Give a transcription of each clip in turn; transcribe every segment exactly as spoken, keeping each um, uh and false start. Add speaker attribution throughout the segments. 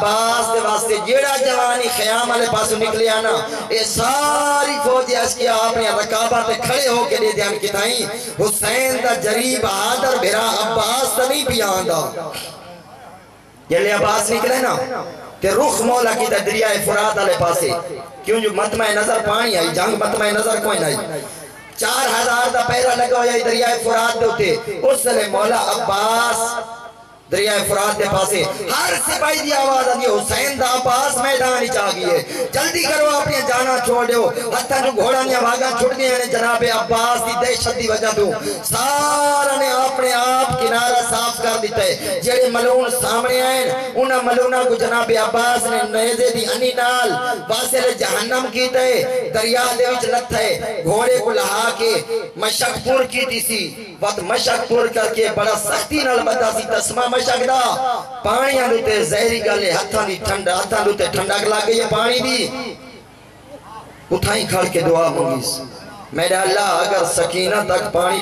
Speaker 1: عباس دے واسطے جیڑا جوانی خیام والے پاسوں نکلے آنا اے ساری فوجی اس کی آپ نے رکابہ تے کھڑے ہو کے دے دیان کتائیں حسین دا جریب آدر بھرا عباس تا نہیں بھی آندہ یہ لئے عباس نکلے نا تے رخ مولا کی تا دریائے فرات والے پاسے کیوں جو مطمع نظر پانی آئی جنگ مطمع نظر کوئی نہیں چار ہزار دا پیرا لگا ہویا دریائے فرات دے ہوتے اس لئے مولا عباس دریائے فرات دے پاسے ہر سپاہی دی آواز آدھی حسین دا عباس میدانی چاہیے ہے جلدی کرو اپنی جانا چھوڑ دیو حتیٰ جو گھوڑا نیا واگا چھوڑ گئے ہیں جناب عباس دی دہشت دی وجہ دو سارا نے اپنے آپ کنارہ صاف کر دیتا ہے جیڑے ملون سامنے آئیں انہا ملونہ کو جناب عباس نے نیزے دی انی نال واسر جہنم کیتا ہے دریا دے وچ لت ہے گھوڑے کو لہا کے مشک پور کی تھی سی وقت مشک پور کر کے بڑا سختی نال بتا سی تسمہ مشک دا پانی اندھوتے زہری گلے ہتھاں دی ٹھنڈا ہتھاں اندھوتے ٹھنڈا کلا گئی ہے پانی دی اٹھائیں کھڑ کے دعا مانگیس میرا اللہ اگر سکینہ تک پانی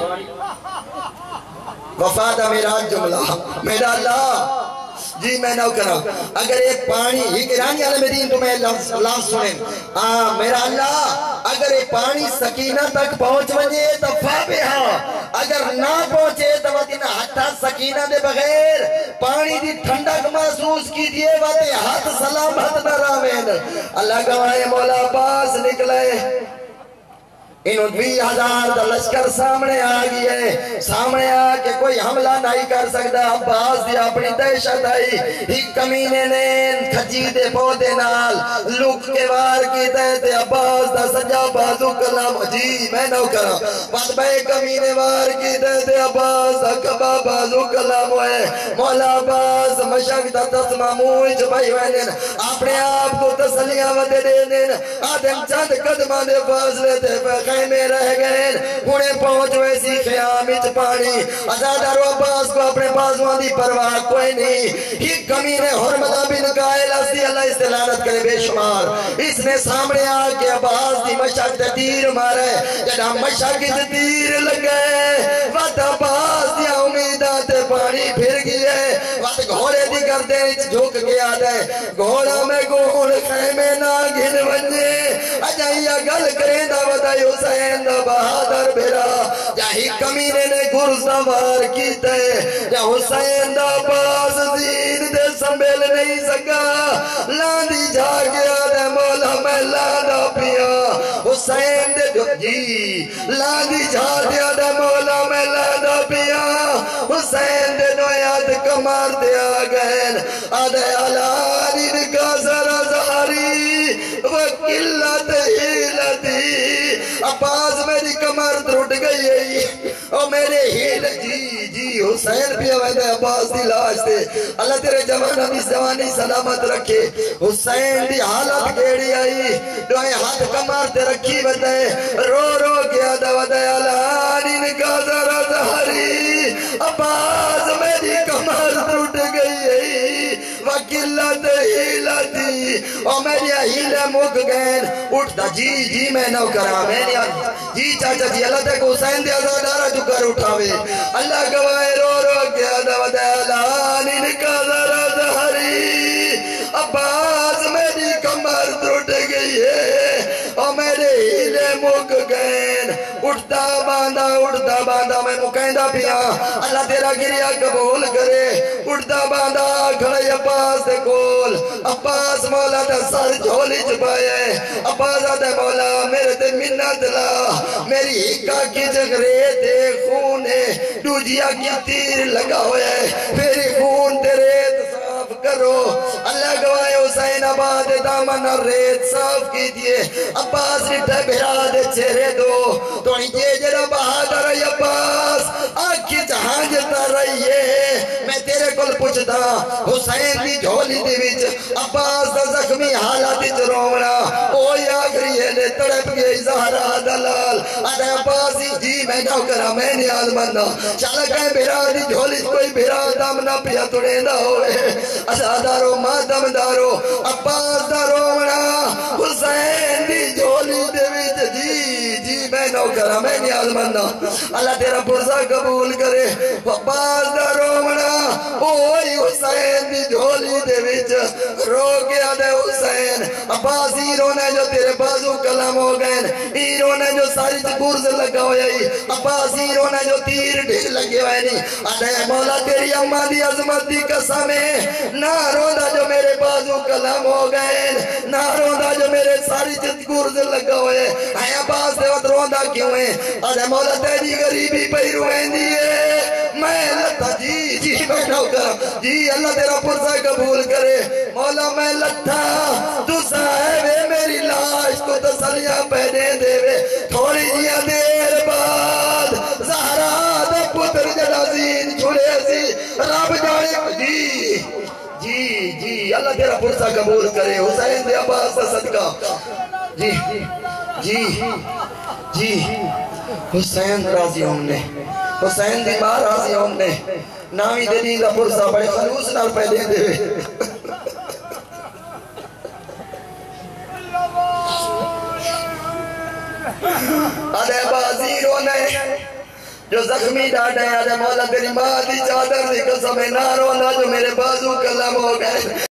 Speaker 1: وفادہ میرا جملہ میرا اللہ جی میں نہ کرا اگر ایک پانی ہی کرانی عالم دین تو میں لفظ سنیں آہ میرا اللہ اگر ایک پانی سکینہ تک پہنچ ونجے تو فابہا اگر نہ پہنچے تو وقتنا ہتھا سکینہ دے بغیر پانی دی ٹھنڈک محسوس کی دیئے واتے ہاتھ سلامت نہ راوین اللہ گواہ مولا عباس نکلے انہوں دوی ہزار دا لشکر سامنے آگئی ہے سامنے آکے کوئی حملہ نہیں کر سکتا عباس دی اپنی دہشت آئی ہی کمینے نے کھجی دے پودے نال لک کے وار کی دہتے عباس دا سجا بازو کلام جی میں نہ کرا بات بے کمینے وار کی دہتے عباس دا کبا بازو کلام ہوئے مولا عباس مشک دا تسمہ موئی چھپائی وینن اپنے آپ کو تسلیاں ودے دینن آدم چند قدمہ دے فاصلے تے خیمے رہ گئے انہیں پہنچ ویسی خیامت پانی ازادر و عباس کو اپنے بازوان دی پرواہ کوئی نہیں ہی کمینے حرمتہ بن قائل اسی اللہ استعلانت کرے بے شمار اس نے سامنے آکے عباس دی مشک تے تیر مارے جڑا مشک تے تیر لگے وقت عباس دی امیدہ تے پانی پھر گئے وقت گھوڑے دی گردے جھوک گیا دے گھوڑا میں گھوڑ خیمے نہ گھن ونجے اجائیہ گل کریں دا ودائی حسین دا بہادر بھرا جاہی کمینے نے گر سوار کیتے یا حسین دا باز دین دے سنبھل نہیں سکا لاندی جا گیا دے مولا میں لاندہ پیا حسین دے جو جی لاندی جا گیا دے مولا میں لاندہ پیا حسین دے نویاد کمار دے آگئن آدھے علانی نکا ذرا زہری وکلت ہیلتی عباس میری کمر ٹوٹ گئی ہے اور میرے ہیل جی جی حسین بھی آوے دے عباس دی لاش دے اللہ تیرے جوانہ بھی زوانی سلامت رکھے حسین دی حالت گیڑی آئی دوئے ہاتھ کمر تے رکھی ودے رو رو گیا دا ودے علانی نکا ذرا زہری عباس میری کمر ٹوٹ گئی ہے وکلت ہیلتی اور میری ہیلے مک گئن اٹھتا جی جی میں نہ کرا میں نے جی چاچا جی اللہ تک حسین دے ازادارہ جو کر اٹھاوے اللہ گواہ رو رو گیا دو دلانی نکا ذرا زہری عباس میری کمر ٹوٹ گئی ہے اور میرے ہیلے مک گئن اٹھتا باندھا اٹھتا باندھا میں مکیندہ پیا اللہ تیرا گریا قبول کرے اٹھتا باندھا کھڑے عباس دے کول عباس مولا تے سر جھولی چھپائے عباس آدھے مولا میرے تے منت لا میری ہکا کی جگرے تے خونے دوجیا کی تیر لگا ہوئے میری خون تے ریت صاف کرو اللہ گواہ حسین آباد دامن ریت صاف کی دیئے عباس رٹھے بھرا دے چہرے دو تو نیچے جرا بہادر ہے عباس آنکھی جہاں جتا رہی ہے میں تیرے کل پوچھتا حسین دی جھولی دی وچ عباس دا زخمی حالات رونا اوہ آگری ہے نے تڑپ گئی زہرہ دلال آدھے عباسی جی میں نہ کرا میں نیاز مندہ چالا کہیں بھرا دی جھولی کوئی بھرا دم نہ پیا توڑے نہ ہوئے ازادارو مادم دارو عباس دا رونا حسین دی جھولی دے وچ جی جی میں نہ نوکرہ میں نیاز مندہ اللہ تیرا پرسہ قبول کرے باز دا رومنا اوہی حسین دی جھولی دے وچ رو گیا دے حسین عباس ہی رونے جو تیرے بازو کلام ہو گئے ہی رونے جو ساری چپورز لگا ہویا ہی عباس ہی رونے جو تیر ڈھل لگے ہوئے نہیں اڈے مولا تیری اممہ دی عظمت دی قسم ہے نہ روندہ جو میرے بازو کلام ہو گئے نہ روندہ جو میرے ساری چپورز لگا ہوئے اے عباس دے وقت روندہ کیوں ہے اڈے مولا تیری غریبی پہی روین دیئے میں لتا جی جی میں نوکر جی اللہ تیرا پرسہ قبول کرے مولا میں لتا تو صاحبے میری لاش کو تسلیاں پہنے دے وے تھوڑی جیاں دیر بعد زہرا دے پتر جنازین چھوڑے سی رب جانے جی جی جی اللہ تیرا پرسہ قبول کرے حسین دے عباس سے صدقہ جی جی جی حسین راضی ہم نے حسین دی ماں راضی ہم نے نامی دلیل پرسہ بڑے خلوص نال پہلے دے آدھے بازی رونے جو زخمی ڈاٹے آدھے مولا تیری ماں دی چادر دی قسم نہ رونا جو میرے بازو کلم ہو گئے